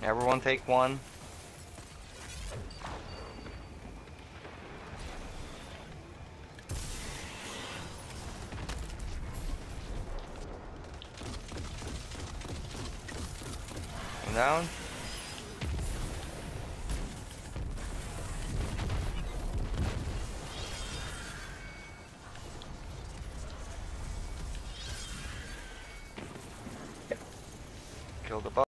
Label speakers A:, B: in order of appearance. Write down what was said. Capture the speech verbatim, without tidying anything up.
A: Everyone take one. One down. Kill the bug.